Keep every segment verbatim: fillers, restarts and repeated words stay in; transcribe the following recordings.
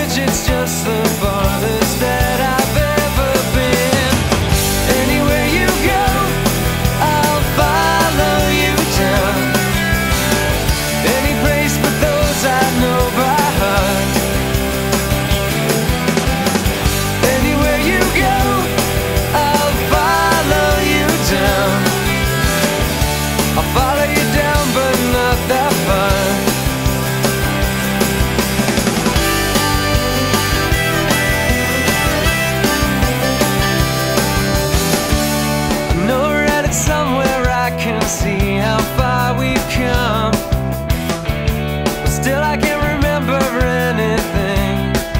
bridge, it's just the farthest that I've ever been. Anywhere you go, I'll follow you down. Any place but those I know by heart. Anywhere you go, I'll follow you down. I'll follow you down, but not that far. Somewhere I can see how far we've come, but still I can't remember anything.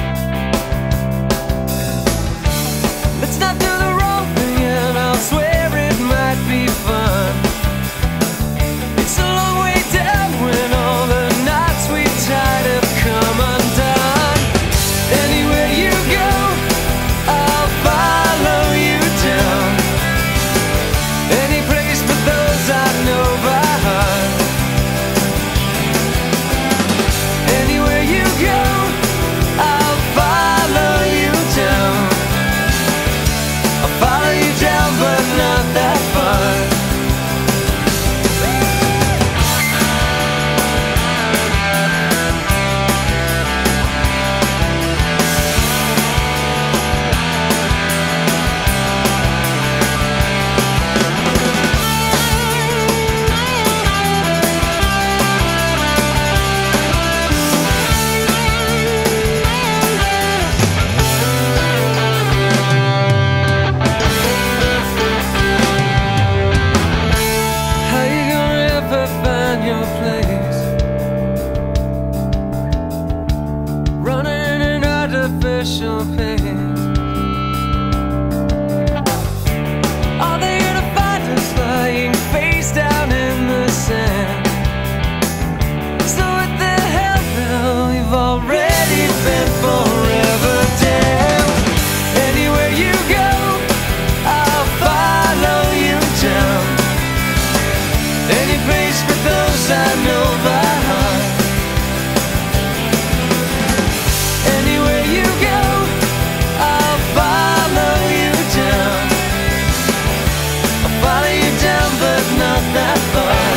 Let's not do the wrong thing and I'll swear it might be fun. It's a long way down when all the knots we tied have come undone. Anywhere you go, I'll follow you down. Any place but those I know by heart. Anywhere you go, I'll follow you down. I'll follow you down, but not that far. Your place, running an artificial pace. Are they gonna find us lying face down in the sand? So what the hell now, we've already been forever damned. Anywhere you go, I'll follow you down. Any place but those I know by heart. Anywhere you go, I'll follow you down. I'll follow you down, but not that far.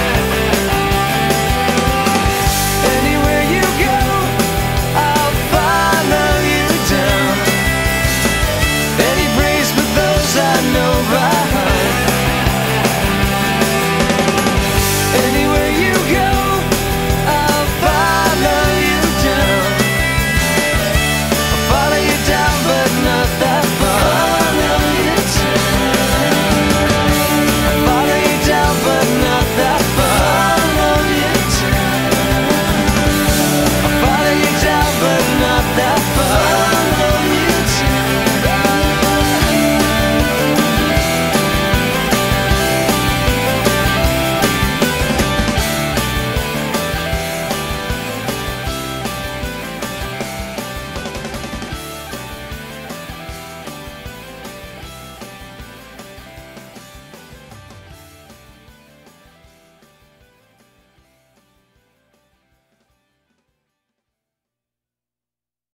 Anywhere you go, I'll follow you down. Any place but those I know by heart. Anywhere you go, I'll follow you down. I'll follow you down, but not that far. I'll follow you down, but not that far. I'll follow you down, but not that far.